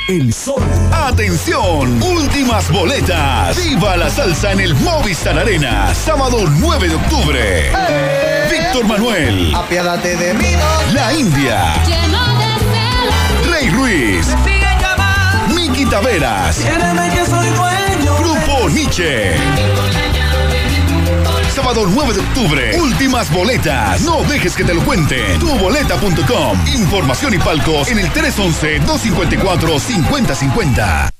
El Sol. ¡Atención! Últimas boletas. Viva la salsa en el Movistar Arena. Sábado 9 de octubre. Víctor Manuel. Apiádate de mí. La India. Lleno de celos. Rey Ruiz. Me sigue llamando. Miki Taveras. Créeme que soy dueño. Grupo Nietzsche. Sábado 9 de octubre. Últimas boletas. No dejes que te lo cuenten. Tuboleta.com. Información y palcos en el 311-254-5050.